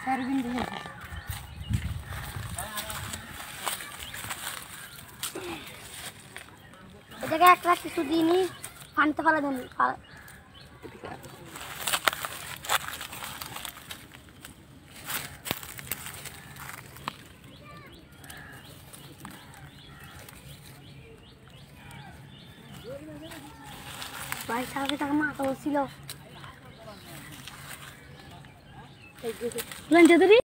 এটাকে একটা কিছু দিনই পানিতে ফেলা দেন। ভাই সাথে টাকা মাথা বলছিল